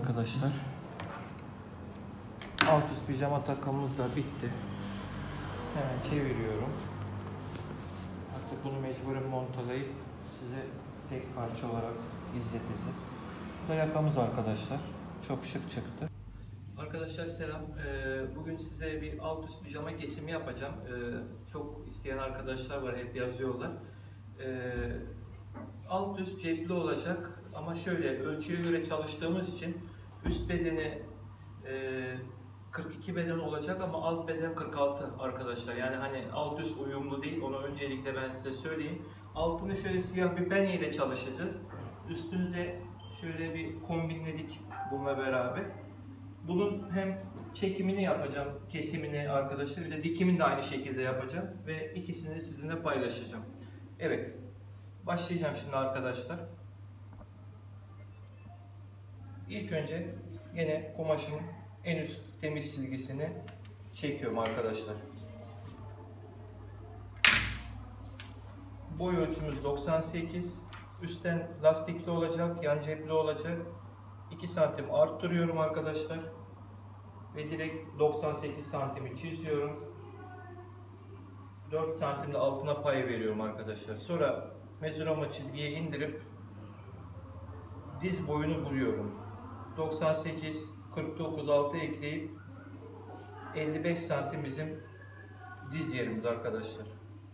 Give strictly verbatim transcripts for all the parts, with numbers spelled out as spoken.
arkadaşlar. Alt üst pijama takımımız da bitti. Hemen çeviriyorum. Artık bunu mecburen montalayıp size tek parça olarak izleteceğiz. Bu da yakamız arkadaşlar. Çok şık çıktı. Arkadaşlar selam. Bugün size bir alt üst pijama kesimi yapacağım. Çok isteyen arkadaşlar var, hep yazıyorlar. Alt üst cepli olacak ama şöyle ölçüye göre çalıştığımız için üst bedeni kırk iki beden olacak ama alt beden kırk altı arkadaşlar. Yani hani alt üst uyumlu değil. Onu öncelikle ben size söyleyeyim. Altını şöyle siyah bir penye ile çalışacağız. Üstünü de şöyle bir kombinledik bununla beraber. Bunun hem çekimini yapacağım, kesimini arkadaşlar, bir de dikimini de aynı şekilde yapacağım ve ikisini sizinle paylaşacağım. Evet, başlayacağım şimdi arkadaşlar. İlk önce yine kumaşın en üst temiz çizgisini çekiyorum arkadaşlar. Boy ölçümüz doksan sekiz. Üstten lastikli olacak, yan cepli olacak. iki santim arttırıyorum arkadaşlar. Ve direkt doksan sekiz santimi çiziyorum. dört santim de altına pay veriyorum arkadaşlar. Sonra mezurama çizgiye indirip diz boyunu buluyorum. doksan sekiz, kırk dokuz, altı ekleyip elli beş santim bizim diz yerimiz arkadaşlar.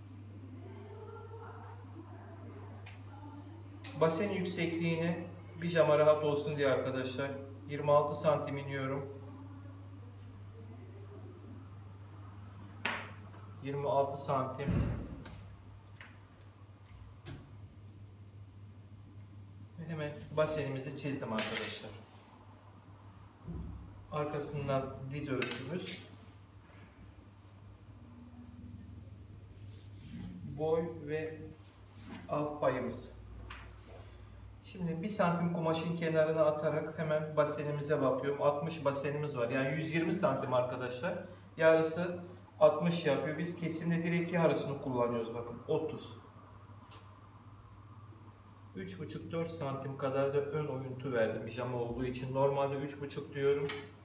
Basen yüksekliğini pijama rahat olsun diye arkadaşlar yirmi altı santim iniyorum. yirmi altı santim. Ve hemen basenimizi çizdim arkadaşlar. Arkasından diz ölçümüz, boy ve alt payımız. Şimdi bir santim kumaşın kenarına atarak hemen basenimize bakıyorum. altmış basenimiz var. Yani yüz yirmi santim arkadaşlar. Yarısı altmış yapıyor. Biz kesimde direkt yarısını kullanıyoruz. Bakın otuz. üç buçuk dört santim kadar da ön oyuntu verdim pijama olduğu için. Normalde üç buçuk diyorum.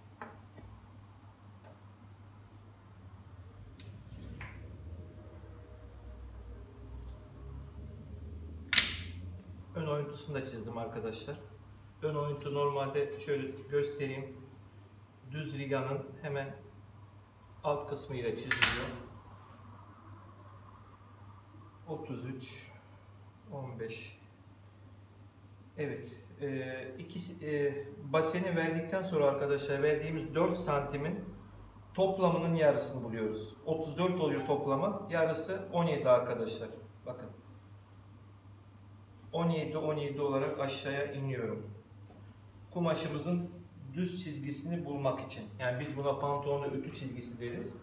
Ön oyuntusunu da çizdim arkadaşlar. Ön oyuntu normalde şöyle göstereyim. Düz riganın hemen alt kısmıyla çiziliyor. otuz üç, on beş. Evet. E, ikisi, e, baseni verdikten sonra arkadaşlar verdiğimiz dört santimin toplamının yarısını buluyoruz. otuz dört oluyor toplamı. Yarısı on yedi arkadaşlar. Bakın. on yedi on yedi olarak aşağıya iniyorum. Kumaşımızın düz çizgisini bulmak için. Yani biz buna pantolonda ütü çizgisi deriz.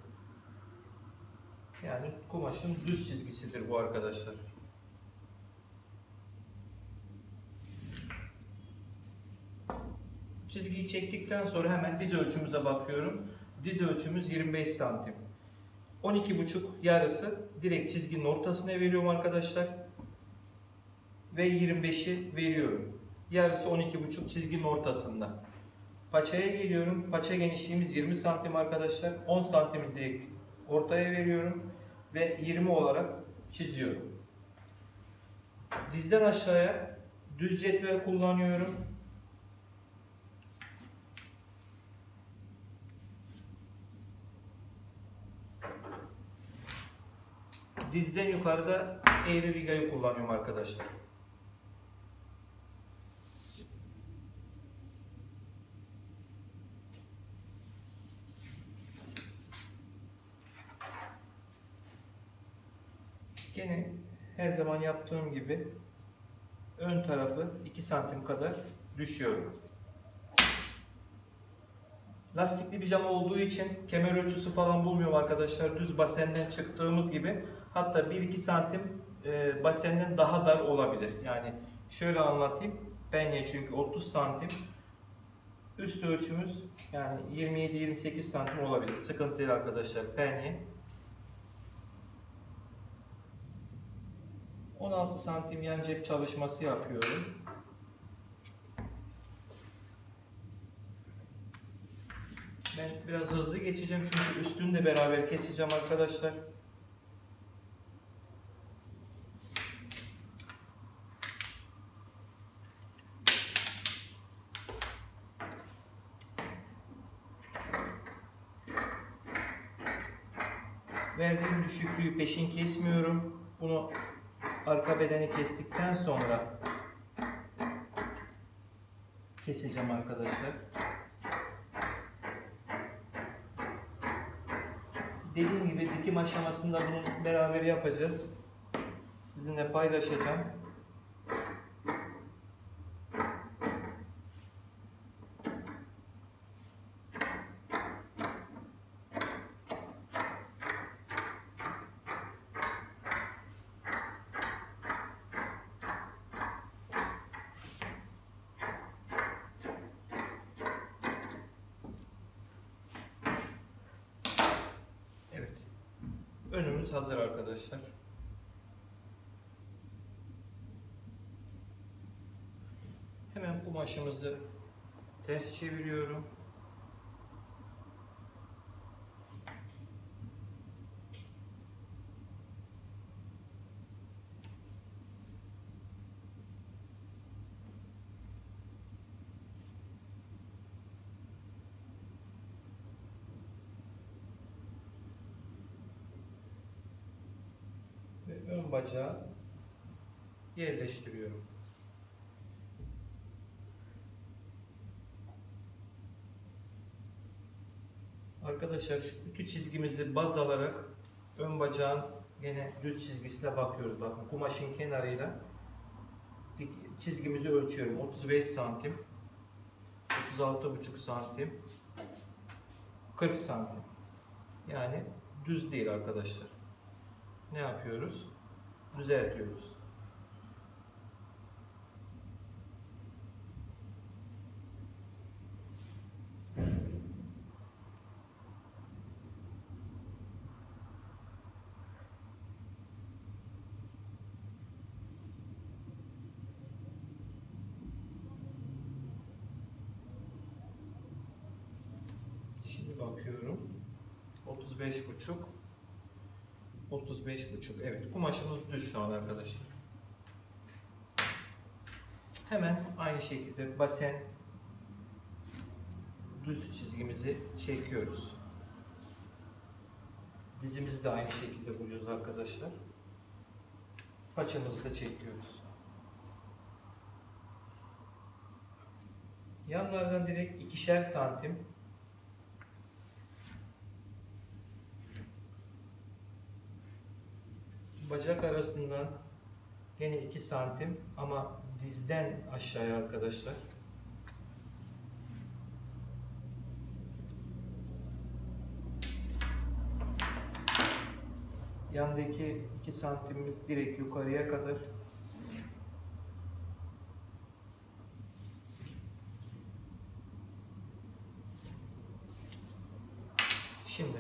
Yani kumaşın düz çizgisidir bu arkadaşlar. Çizgiyi çektikten sonra hemen diz ölçümüze bakıyorum. Diz ölçümüz yirmi beş santim. on iki buçuk yarısı direkt çizginin ortasına veriyorum arkadaşlar. Ve yirmi beşi veriyorum. Yarısı on iki buçuk çizginin ortasında. Paçaya geliyorum. Paça genişliğimiz yirmi santim arkadaşlar. on santimi direkt ortaya veriyorum. Ve yirmi olarak çiziyorum. Dizden aşağıya düz cetvel kullanıyorum. Dizden yukarıda eğri rigayı kullanıyorum arkadaşlar. Gene her zaman yaptığım gibi ön tarafı iki santim kadar düşüyorum. Lastikli pijama olduğu için kemer ölçüsü falan bulmuyorum arkadaşlar. Düz basenden çıktığımız gibi, hatta bir iki santim e, basenden daha dar olabilir. Yani şöyle anlatayım. Penye çünkü otuz santim. Üst ölçümüz yani yirmi yedi yirmi sekiz santim olabilir. Sıkıntı değil arkadaşlar. Penye. on altı santim yan cep çalışması yapıyorum. Ben biraz hızlı geçeceğim çünkü üstünü de beraber keseceğim arkadaşlar. Verdiğim düşüklüğü peşin kesmiyorum. Bunu arka bedeni kestikten sonra keseceğim arkadaşlar. Dediğim gibi dikim aşamasında bunu beraber yapacağız. Sizinle paylaşacağım. Önümüz hazır arkadaşlar. Hemen kumaşımızı ters çeviriyorum. Ve ön bacağı yerleştiriyorum. Arkadaşlar şu ütü çizgimizi baz alarak ön bacağın yine düz çizgisine bakıyoruz. Bakın kumaşın kenarıyla çizgimizi ölçüyorum. otuz beş santim, otuz altı buçuk santim, kırk santim. Yani düz değil arkadaşlar. Ne yapıyoruz? Düzeltiyoruz. Şimdi bakıyorum. otuz beş buçuk, otuz beş buçuk. Evet, kumaşımız düz şu an arkadaşlar. Hemen aynı şekilde basen düz çizgimizi çekiyoruz. Dizimizi de aynı şekilde buluyoruz arkadaşlar. Paçamızı da çekiyoruz. Yanlardan direkt ikişer santim bacak arasından yine iki santim ama dizden aşağıya arkadaşlar. Yandaki iki santimimiz direkt yukarıya kadar. Şimdi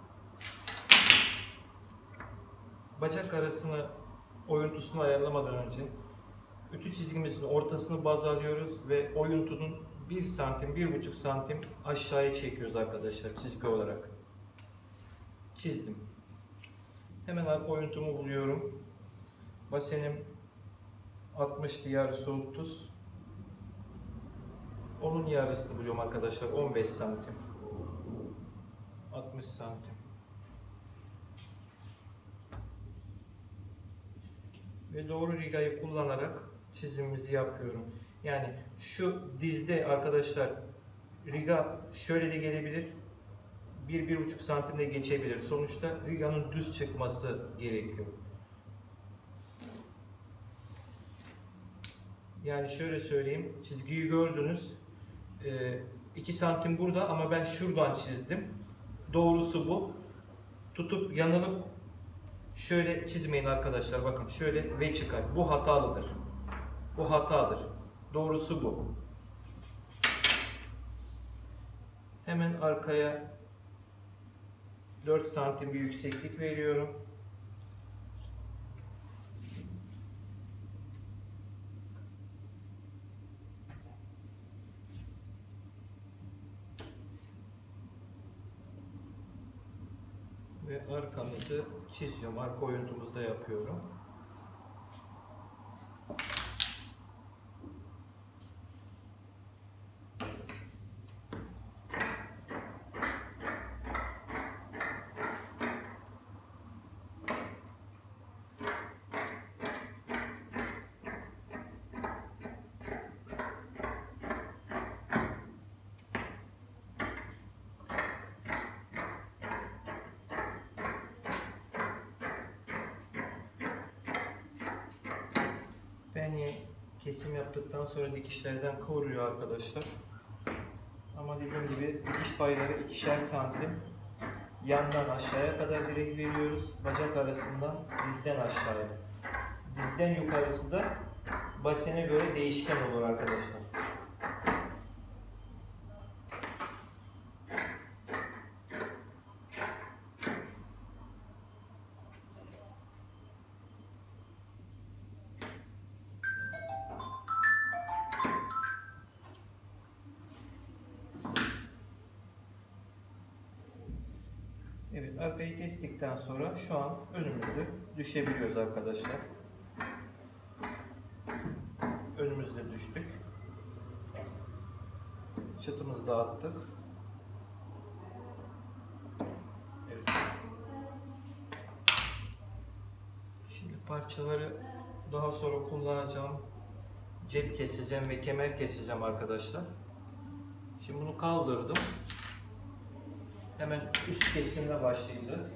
bacak arasını oyuntusunu ayarlamadan önce ütü çizgimizin ortasını baz alıyoruz ve oyuntunun bir santim, bir buçuk santim aşağıya çekiyoruz arkadaşlar çizgi olarak. Çizdim. Hemen arka oyuntumu buluyorum. Basenim altmıştı, yarısı otuz. Onun yarısını buluyorum arkadaşlar. on beş santim. altmış santim. Ve doğru rigayı kullanarak çizimimizi yapıyorum. Yani şu dizde arkadaşlar riga şöyle de gelebilir. bir bir buçuk santimde geçebilir. Sonuçta riganın düz çıkması gerekiyor. Yani şöyle söyleyeyim. Çizgiyi gördünüz. iki santim burada ama ben şuradan çizdim. Doğrusu bu. Tutup yanılıp şöyle çizmeyin arkadaşlar. Bakın şöyle ve çıkar. Bu hatalıdır. Bu hatadır. Doğrusu bu. Hemen arkaya dört santim bir yükseklik veriyorum. arkamızı çiziyorum. Arka oyuntumuzda yapıyorum. Penye kesim yaptıktan sonra dikişlerden kıvrılıyor arkadaşlar. Ama dediğim gibi dikiş payları ikişer santim. Yandan aşağıya kadar direk veriyoruz. Bacak arasından dizden aşağıya. Dizden yukarısı da basene göre değişken olur arkadaşlar. Evet, arkayı kestikten sonra şu an önümüzü düşebiliyoruz arkadaşlar. Önümüzde düştük. Çıtımızı da attık. Evet. Şimdi parçaları daha sonra kullanacağım. Cep keseceğim ve kemer keseceğim arkadaşlar. Şimdi bunu kaldırdım. Hemen üst kesimle başlayacağız.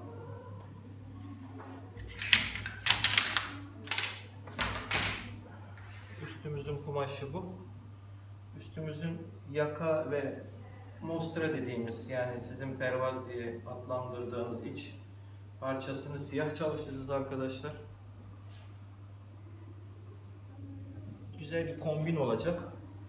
Üstümüzün kumaşı bu. Üstümüzün yaka ve mostra dediğimiz, yani sizin pervaz diye adlandırdığınız iç parçasını siyah çalışacağız arkadaşlar. Güzel bir kombin olacak.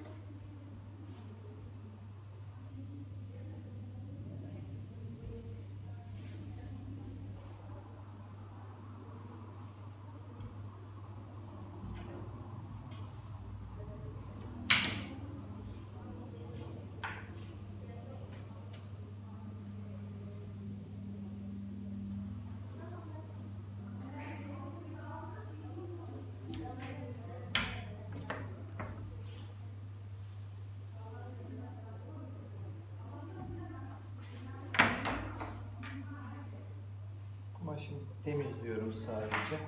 Şimdi temizliyorum sadece.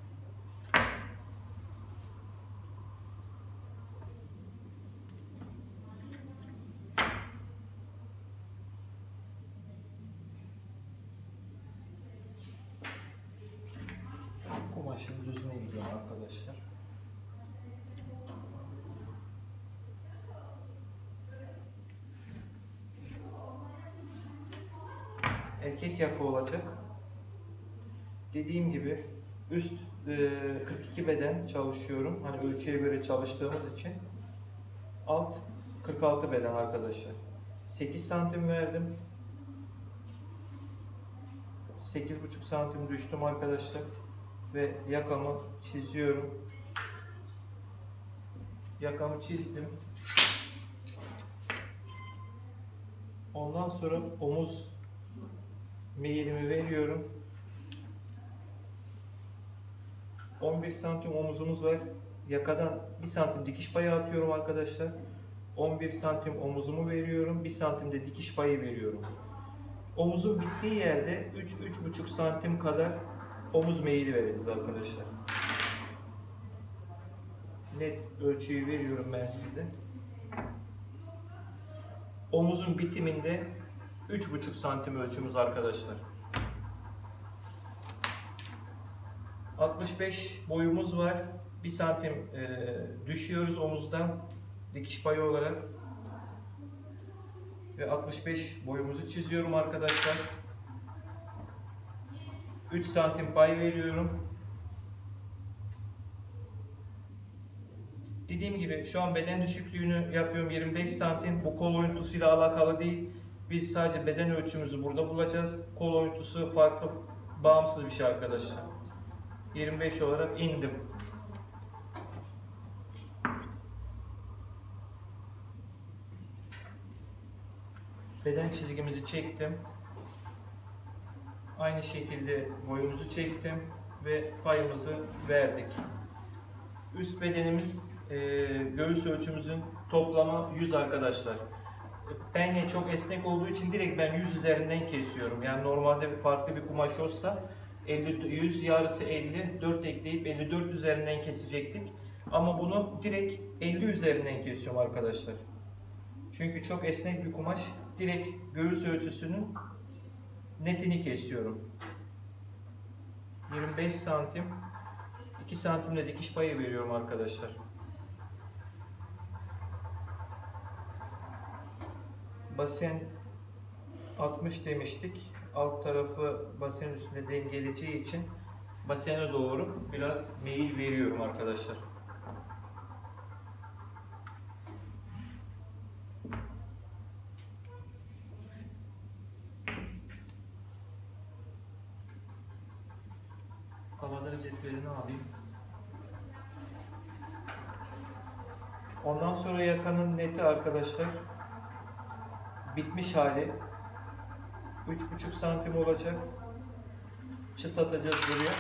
Kumaşın düzüne gidiyorum arkadaşlar. Erkek yaka olacak. Dediğim gibi üst kırk iki beden çalışıyorum. Hani ölçüye göre çalıştığımız için. Alt kırk altı beden arkadaşlar. sekiz santim verdim. sekiz buçuk santim düştüm arkadaşlar. Ve yakamı çiziyorum. Yakamı çizdim. Ondan sonra omuz meyilimi veriyorum. on bir santim omuzumuz var. Yakadan bir santim dikiş payı atıyorum arkadaşlar. on bir santim omuzumu veriyorum. bir santim de dikiş payı veriyorum. Omuzun bittiği yerde üç üç buçuk santim kadar omuz meyili vereceğiz arkadaşlar. Net ölçüyü veriyorum ben size. Omuzun bitiminde üç buçuk santim ölçümüz arkadaşlar. altmış beş boyumuz var. bir santim e, düşüyoruz omuzdan dikiş payı olarak. Ve altmış beş boyumuzu çiziyorum arkadaşlar. üç santim pay veriyorum. Dediğim gibi şu an beden düşüklüğünü yapıyorum yirmi beş santim. Bu kol oyuntusuyla alakalı değil. Biz sadece beden ölçümüzü burada bulacağız. Kol oyuntusu farklı, bağımsız bir şey arkadaşlar. yirmi beş olarak indim. Beden çizgimizi çektim. Aynı şekilde boyumuzu çektim ve payımızı verdik. Üst bedenimiz e, göğüs ölçümüzün toplamı yüz arkadaşlar. Penye çok esnek olduğu için direkt ben yüz üzerinden kesiyorum. Yani normalde farklı bir kumaş olsa elli, yüz yarısı elli, dört ekleyip elli dört üzerinden kesecektik. Ama bunu direkt elli üzerinden kesiyorum arkadaşlar. Çünkü çok esnek bir kumaş. Direkt göğüs ölçüsünün netini kesiyorum. yirmi beş santim, iki santimle dikiş payı veriyorum arkadaşlar. Basen altmış demiştik. Alt tarafı basenin üstünde dengeleyeceği için basene doğru biraz meyil veriyorum arkadaşlar. Kamadara cetvelini alayım. Ondan sonra yakanın neti arkadaşlar bitmiş hali üç buçuk santim olacak. Çıt atacağız buraya.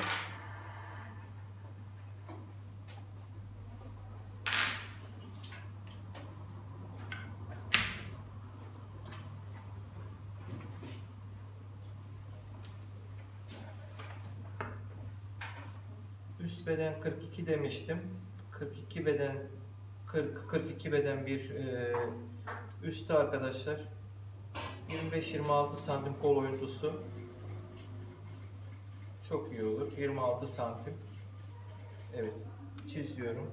Üst beden kırk iki demiştim. kırk iki beden kırk kırk iki beden bir e, üstü arkadaşlar. yirmi beş yirmi altı santim kol oyuntusu. Çok iyi olur. yirmi altı santim. Evet. Çiziyorum.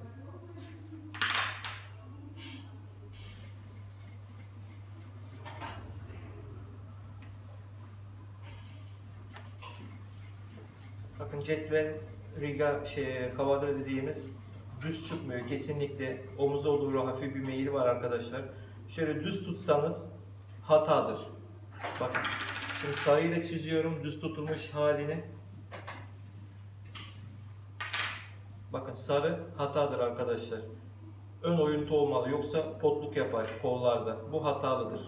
Bakın cetvel riga şey kavadra dediğimiz düz çıkmıyor kesinlikle. Omuza doğru hafif bir meyil var arkadaşlar. Şöyle düz tutsanız hatadır. Bakın. Şimdi sarıyla çiziyorum düz tutulmuş halini. Bakın sarı hatadır arkadaşlar. Ön oyuntu olmalı yoksa potluk yapar kollarda. Bu hatalıdır.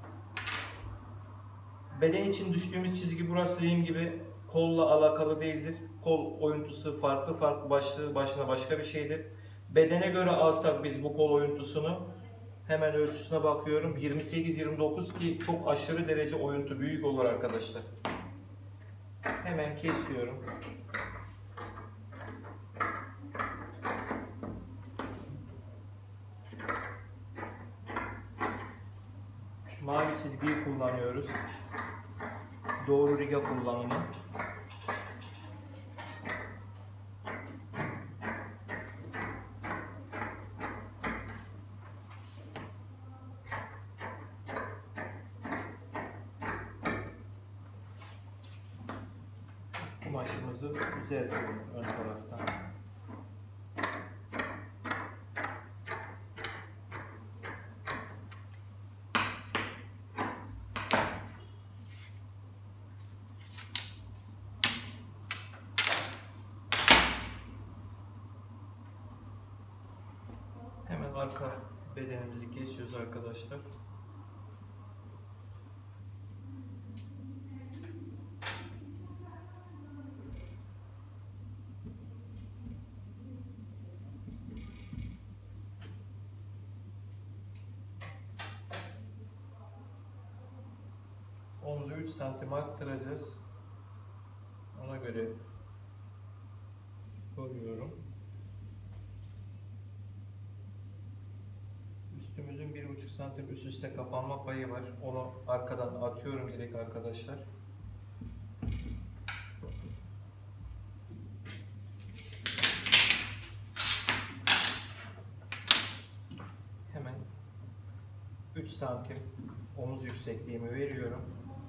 Beden için düştüğümüz çizgi burası dediğim gibi kolla alakalı değildir. Kol oyuntusu farklı farklı başlığı başına başka bir şeydir. Bedene göre alsak biz bu kol oyuntusunu hemen ölçüsüne bakıyorum. yirmi sekiz yirmi dokuz ki çok aşırı derece oyuntu büyük olur arkadaşlar. Hemen kesiyorum. Mavi çizgiyi kullanıyoruz. Doğru riga kullanımı. Kumaşımızı düzeltelim ön taraftan. Hemen arka bedenimizi kesiyoruz arkadaşlar. Omuzu üç santim arttıracağız. Ona göre koyuyorum. Üstümüzün bir buçuk santim üst üste kapanma payı var. Onu arkadan atıyorum direkt arkadaşlar. Hemen üç santim omuz yüksekliğimi veriyorum.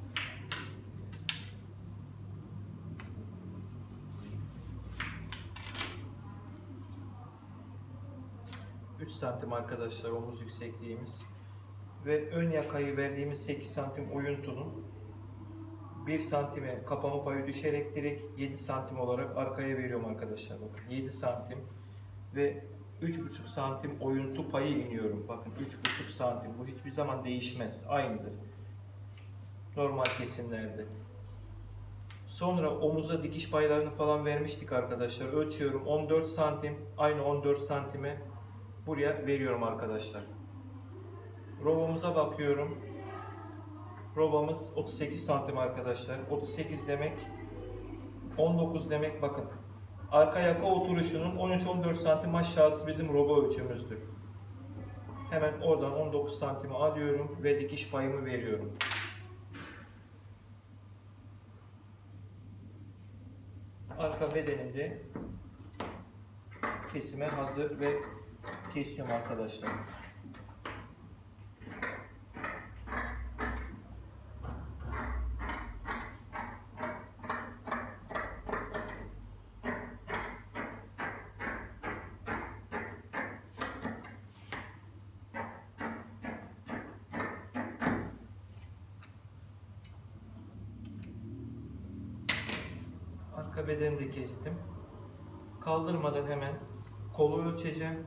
üç santim arkadaşlar omuz yüksekliğimiz ve ön yakayı verdiğimiz sekiz santim oyuntunun bir santime kapama payı düşerek direkt yedi santim olarak arkaya veriyorum arkadaşlar. Bakın yedi santim ve üç buçuk santim oyuntu payı iniyorum. Bakın üç buçuk santim bu hiçbir zaman değişmez. Aynıdır. Normal kesimlerde. Sonra omuza dikiş paylarını falan vermiştik arkadaşlar. Ölçüyorum on dört santim. Aynı on dört santime buraya veriyorum arkadaşlar. Robomuza bakıyorum. Robamız otuz sekiz santim arkadaşlar. otuz sekiz demek on dokuz demek, bakın. Arka yaka oturuşunun on üç on dört santim aşağısı bizim robo ölçümüzdür. Hemen oradan on dokuz santimi alıyorum ve dikiş payımı veriyorum. Arka bedenimde kesime hazır ve kesiyorum arkadaşlar. Arka bedeni de kestim. Kaldırmadan hemen kolu ölçeceğim.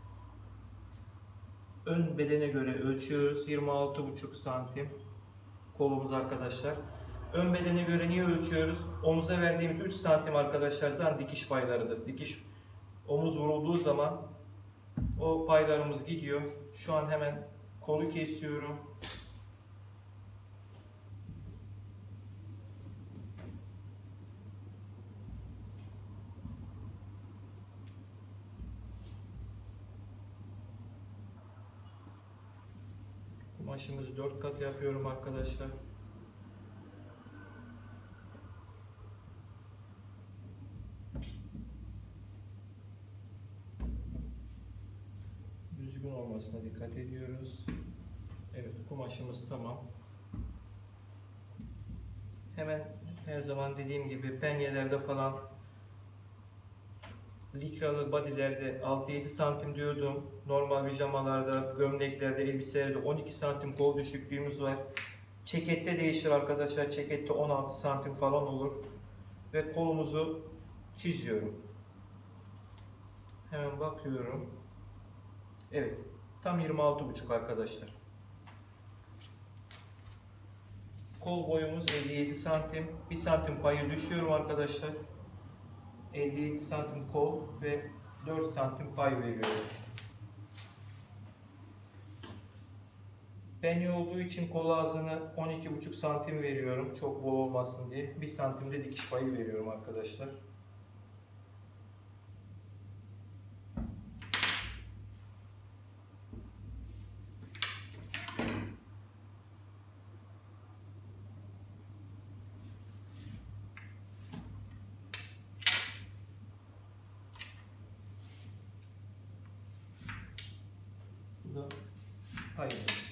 Ön bedene göre ölçüyoruz. yirmi altı buçuk santim kolumuz arkadaşlar. Ön bedene göre niye ölçüyoruz? Omuza verdiğimiz üç santim arkadaşlar zaten dikiş paylarıdır. Dikiş omuz vurulduğu zaman o paylarımız gidiyor. Şu an hemen kolu kesiyorum. Kumaşımızı dört kat yapıyorum arkadaşlar. Düzgün olmasına dikkat ediyoruz. Evet, kumaşımız tamam. Hemen her zaman dediğim gibi penyelerde falan, likralı bodylerde altı yedi santim diyordum. Normal pijamalarda, gömleklerde, elbiselerde on iki santim kol düşüklüğümüz var. Cekette değişir arkadaşlar. Cekette on altı santim falan olur. Ve kolumuzu çiziyorum. Hemen bakıyorum. Evet. Tam yirmi altı buçuk arkadaşlar. Kol boyumuz elli yedi santim. bir santim payı düşüyorum arkadaşlar. elli yedi santim kol ve dört santim pay veriyorum. Penye olduğu için kol ağzını on iki buçuk santim veriyorum. Çok bol olmasın diye. bir santimde dikiş payı veriyorum arkadaşlar. Bu da payımız.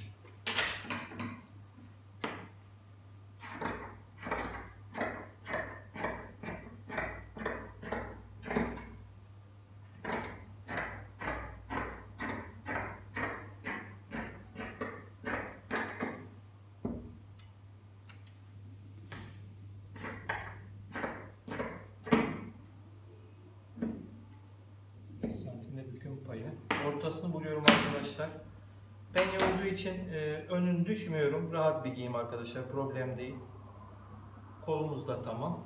Santimde büküm payı. Ortasını buluyorum arkadaşlar. Penye olduğu için e, önünü düşmüyorum. Rahat bir giyim arkadaşlar. Problem değil. Kolumuz da tamam.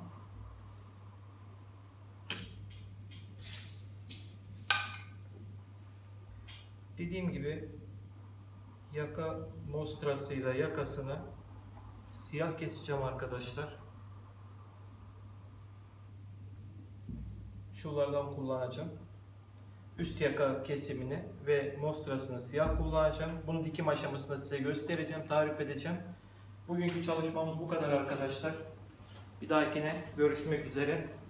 Dediğim gibi yaka mostrasıyla yakasını siyah keseceğim arkadaşlar. Şuralardan kullanacağım. Üst yaka kesimini ve mostrasını siyah kullanacağım. Bunu dikim aşamasında size göstereceğim, tarif edeceğim. Bugünkü çalışmamız bu kadar arkadaşlar. Bir dahakine görüşmek üzere.